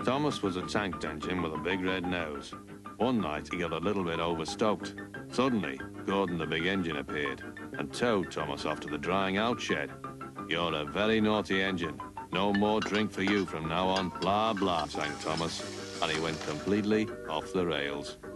Thomas was a tanked engine with a big red nose. One night, he got a little bit overstoked. Suddenly, Gordon the big engine appeared and towed Thomas off to the drying out shed. "You're a very naughty engine. No more drink for you from now on, blah, blah," sang Thomas, and he went completely off the rails.